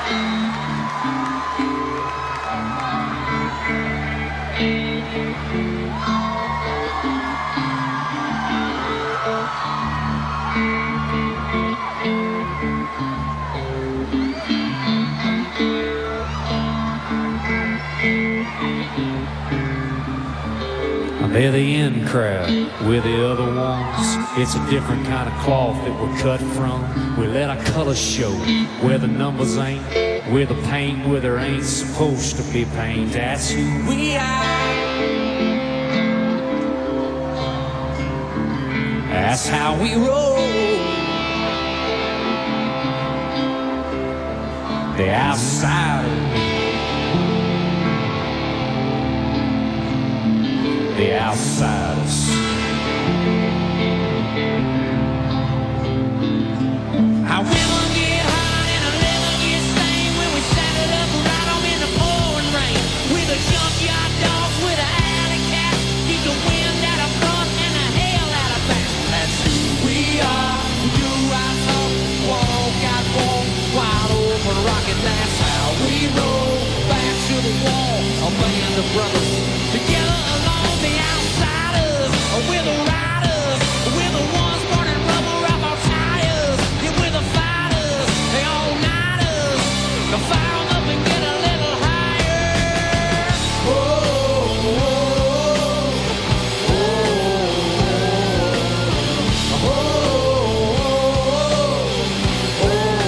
They're the in crowd, we're the other ones. It's a different kind of cloth that we're cut from. We let our colors show where the numbers ain't. We're the pain where there ain't supposed to be pain. That's who we are. That's how we roll. The outsiders. The outsiders. Our women get hot and our leather gets stained when we saddle up right on in the pouring rain. We're the junkyard dogs with the alley cats, keep the wind out of front and the hell out of back. That's who we are. We do our talk, walk out warm, wide open rocket. That's how we roll. Back to the wall, a band of brothers together along. The outsiders, we're the riders, we're the ones burning rubber off our tires. Yeah, we're the fighters, the all-nighters, to fire them up and get a little higher. Oh, oh, oh, oh, oh,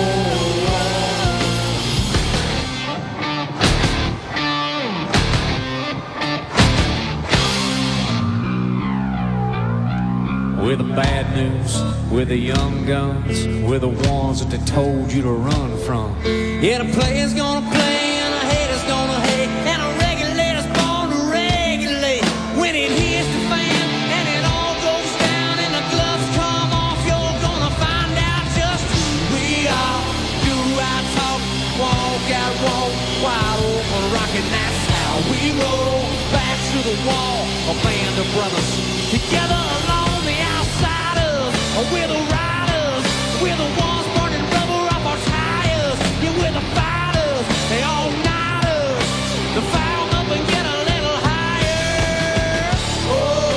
We're the bad news, we're the young guns, we're the ones that they told you to run from. Yeah, the player's gonna play and a hater's gonna hate, and a regulator's born to regulate. When it hits the fan and it all goes down and the gloves come off, you're gonna find out just who we are. Do I talk, walk out, walk, wide open, rockin', that's how we roll. Back to the wall, a band of brothers, together alone. The outsiders, we're the riders, we're the ones burning rubber off our tires. Yeah, we're the fighters, the all-nighters, to fire them up and get a little higher. Oh,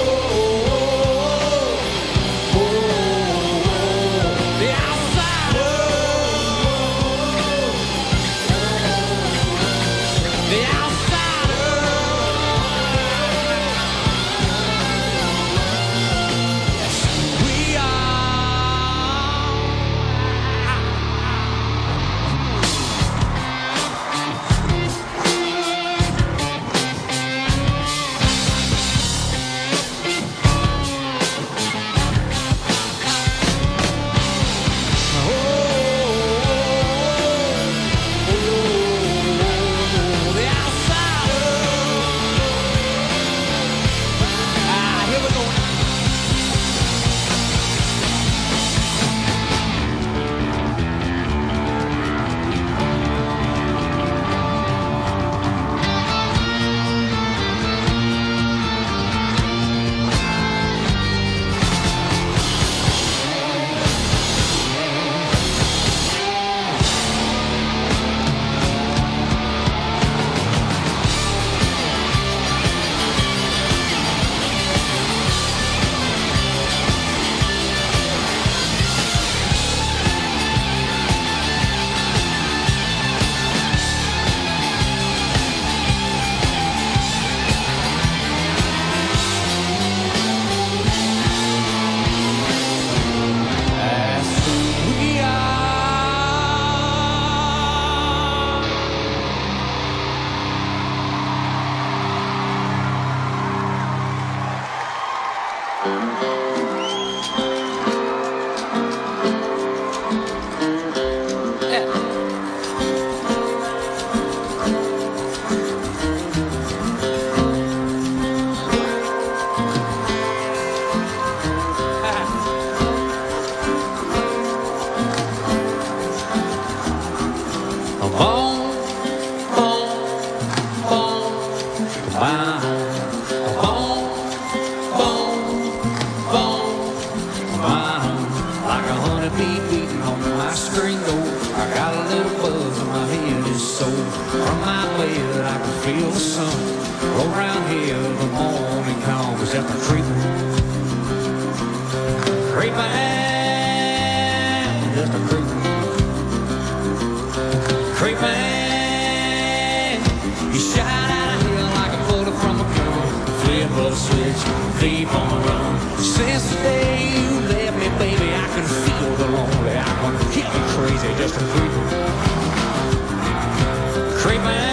oh, oh, oh, the outsiders, the outsiders. around here the morning comes after creeping, creeping, just a creeping, creeping. You shot out of here like a bullet from a gun, flip of a switch, leap on the run. Since the day you left me, baby, I can feel the lonely. I can get me crazy, just a creeping, creeping.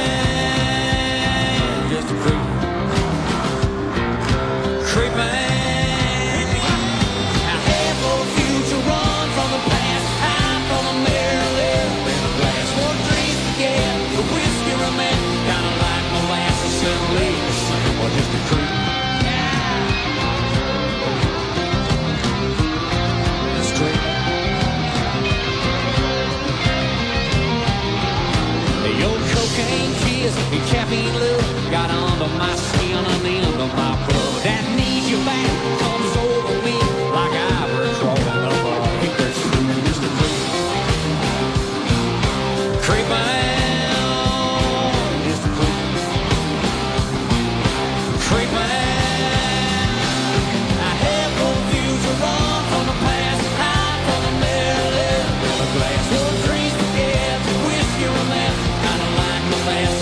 Your caffeine love got under my skin and the end of my blood. That needs you back comes over me like ivory crawling up a hickory tree. Just a creeping, just a creeping. I have no views to run from the past, hide from the mirror, live in a glass. Your dreams forget, whiskey romance, kinda like the last.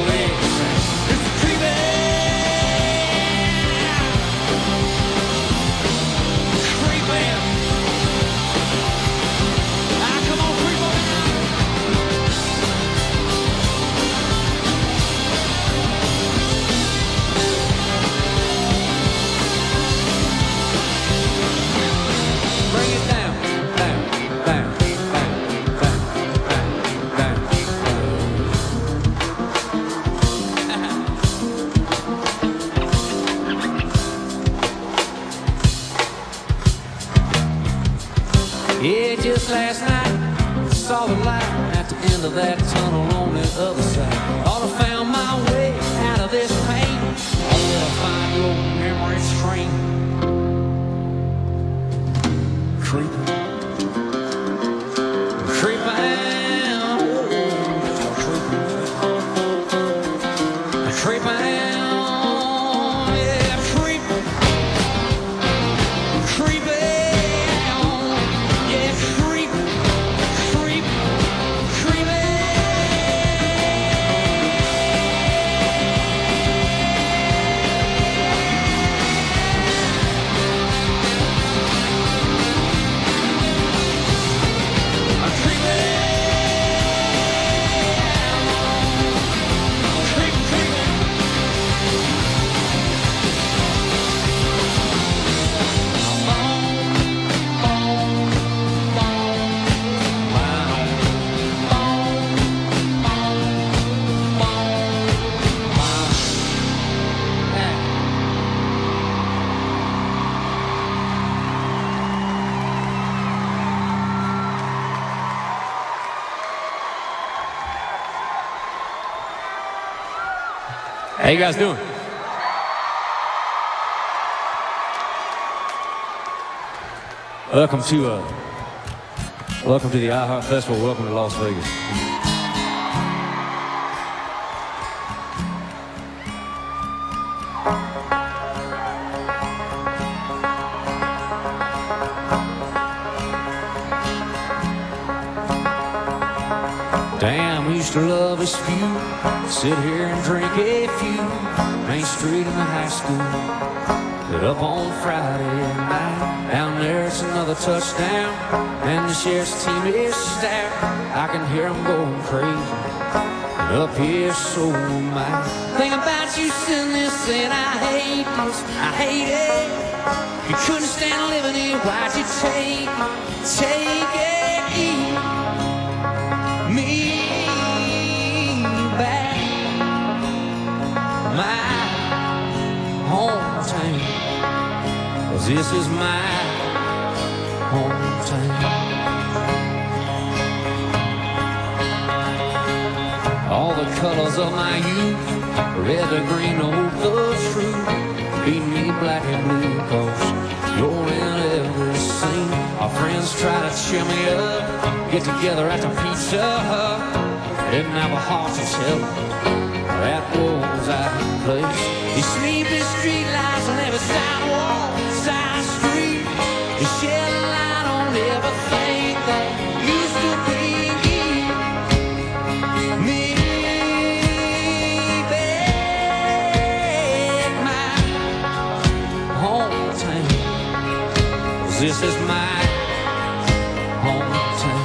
Yeah, just last night, I saw the light at the end of that tunnel on the other side. Thought I found my way out of this pain, only to find your memory train. Creeping, creeping, creeping, creeping. How you guys doing? Welcome to the iHeart Festival. Welcome to Las Vegas. Damn, we used to love this few. Sit here and drink a few. Main Street in the high school. But up on Friday night, down there it's another touchdown, and the sheriff's team is stout. I can hear them going crazy, and up here so am I. Think about you sitting there saying, I hate this, I hate it. You couldn't stand living here, why'd you take it, me back, my hometown, 'cause this is my hometown. All the colors of my youth, red or green, oh, the truth, beat me black and blue, 'cause you're in every scene. Our friends try to cheer me up, get together at the Pizza Hut, didn't have a heart to tell that was out of place. You sleepy street lights on every sidewalk, side street. You shed a light on everything that used to be me. Back my hometown, 'cause this is my hometown.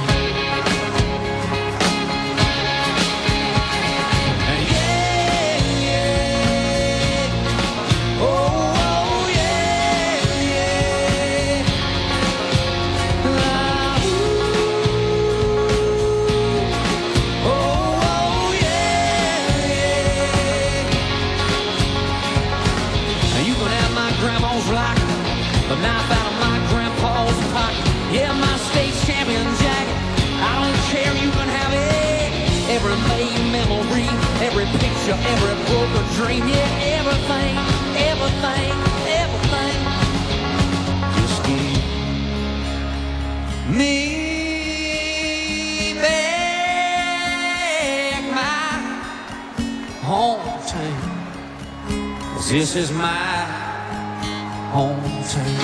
The knife out of my grandpa's pocket. Yeah, my state champion jacket. I don't care, you can have it. Every made memory, every picture, every broken dream. Yeah, everything, everything, everything. Just give me back my hometown, 'cause this is my hometown.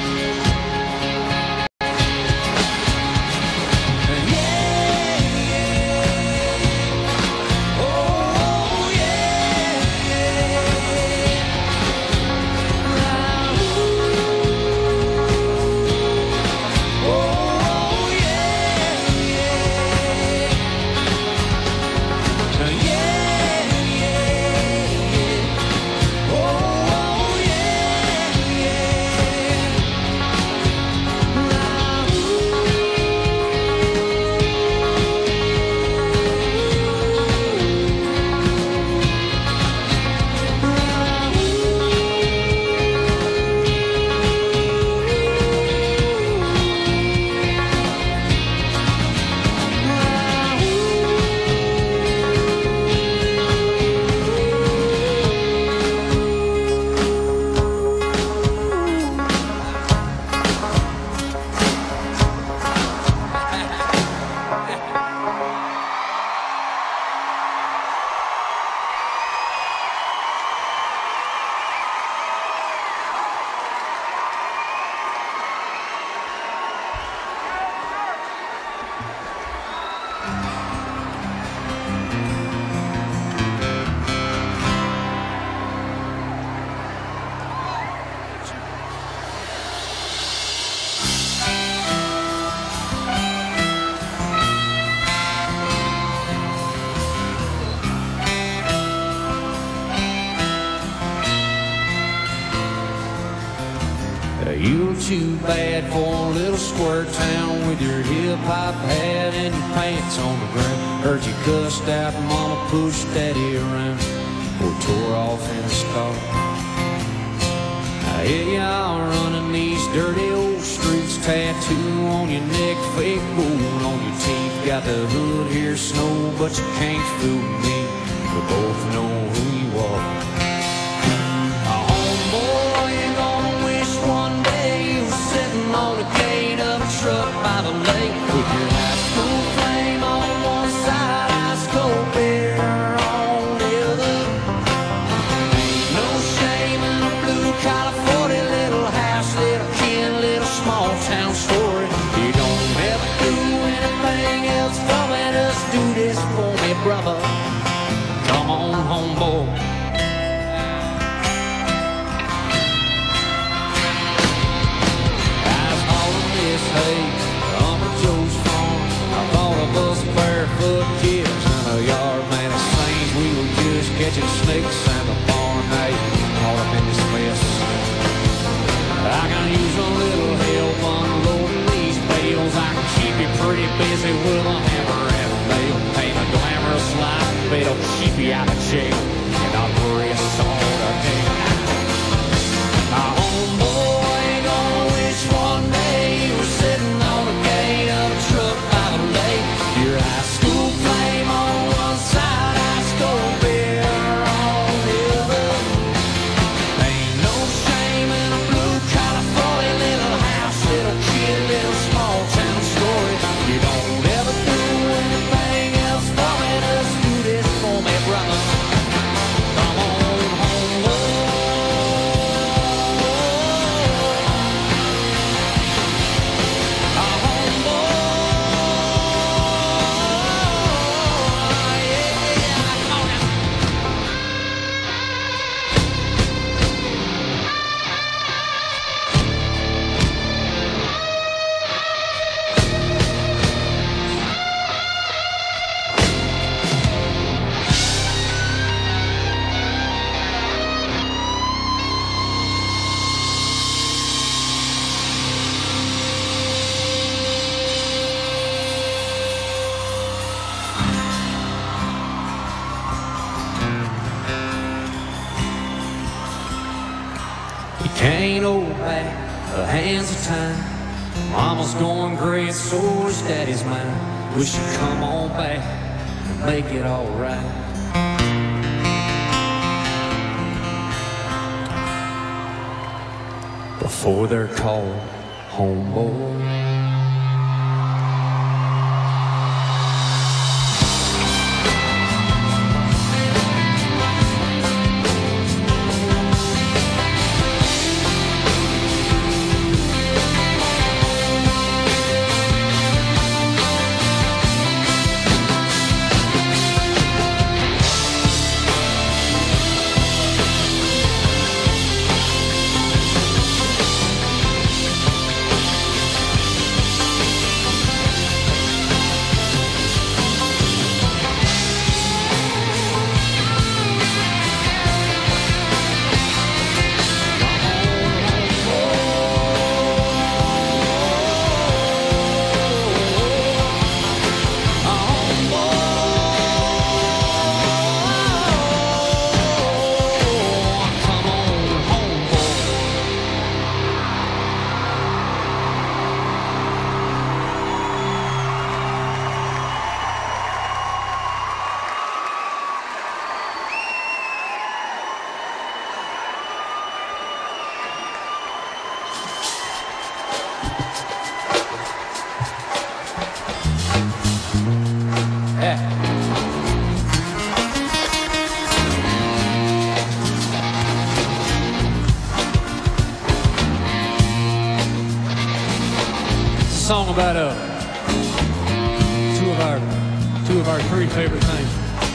You're too bad for a little square town with your hip-hop hat and your pants on the ground. Heard you cussed out, mama pushed daddy around, or tore off in a scar. I hear y'all running these dirty old streets, tattoo on your neck, fake gold on your teeth. Got the hood here, snow, but you can't fool me. We both know who you are. On the gate of a truck by the lake with your high school flame on one side, ice cold beer on the other. Ain't no shame in a blue collar 40 little house, little kid, little small town story. You don't ever do anything else for me, just do this for me, brother. Come on home, boy. Hey, Hummer Joe's farm. I thought of us barefoot kids in a yard, man. It seems we were just catching snakes in the barn night, caught up in this mess. I can use a little help unloading these bales. I can keep you pretty busy with a hammer and a nail. Ain't a glamorous life, but it'll keep you out of jail and not worry a sort of day. Our homeboy ain't gonna wish one day you were sitting on the gate of a truck by the lake. Your high school flame on one side, ice cold beer on the other. Ain't no shame in a blue collar 40 little house, little kid, little small town story. You don't ever do anything else for me, just do this for me, brother. Can't hold back the hands of time. Mama's going gray, so is daddy's mine. We should come on back and make it all right. Before they're called homeboy. Song about two of our three favorite things.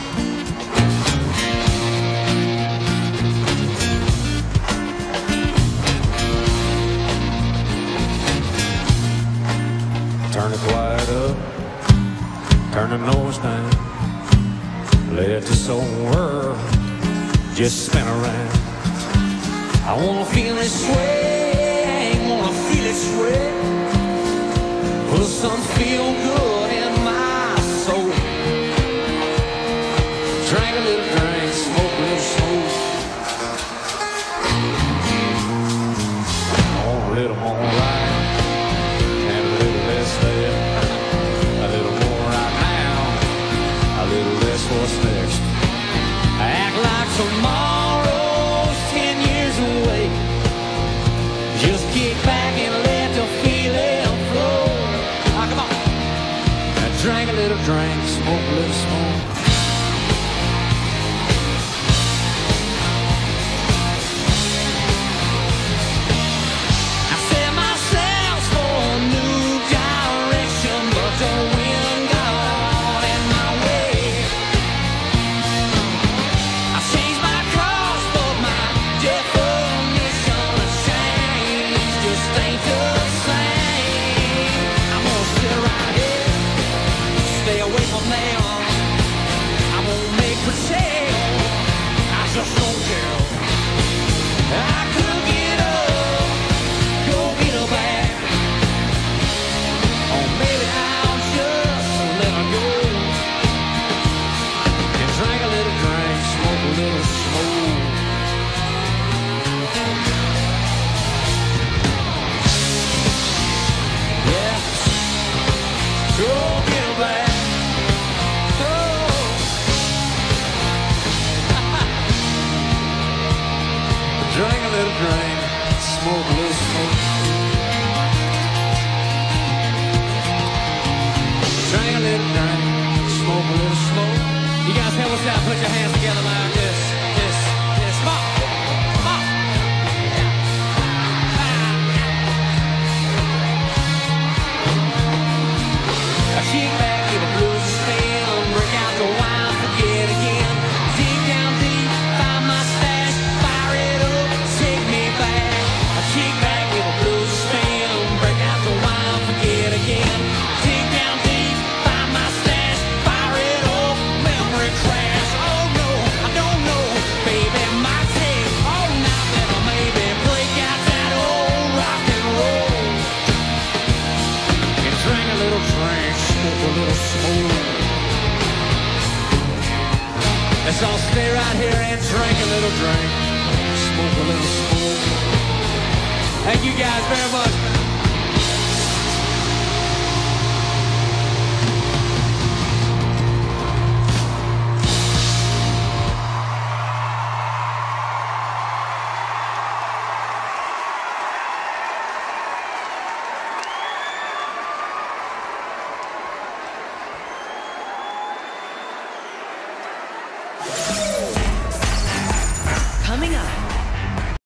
Turn the quiet up, turn the noise down, let this old world just spin around. I wanna feel it sway, wanna feel it sweat. Put some feel good in my soul. Drink a little drink, smoke a little smoke. Oh, a little more right, and a little less left. A little more right now, a little less what's next. Act like tomorrow's 10 years away. Just kick back and let the feeling flow. Come on. Drink a little drink, smoke a little smoke. I set myself for a new direction, but the wind got in my way. I changed my course, but my definition of change just ain't the same. I'm gonna sit right here, stay away from them. I won't make pretend, I just don't care. I could get up, go get her back, or maybe I'll just let her go and drink a little drink, smoke a little smoke. Yeah, go get her back. Drink a little drink, smoke a little smoke. Drink a little drink, smoke a little smoke. You guys help us out, put your hands together like this. This, come on, come on. I kick back, give a blues a spin, break out the wine, forget again. Dig down deep, find my stash, fire it up, take me back. I kick back, give a blues a spin, break out the wine, forget again. Dig down deep, find my stash, fire it up, memory crash. Oh no, I don't know, baby, my take. Oh, now then I maybe break out that old rock and roll and drink a little drink, smoke a little smoke. Let's all stay right here and drink a little drink, smoke a little smoke. Thank you guys very much. Coming up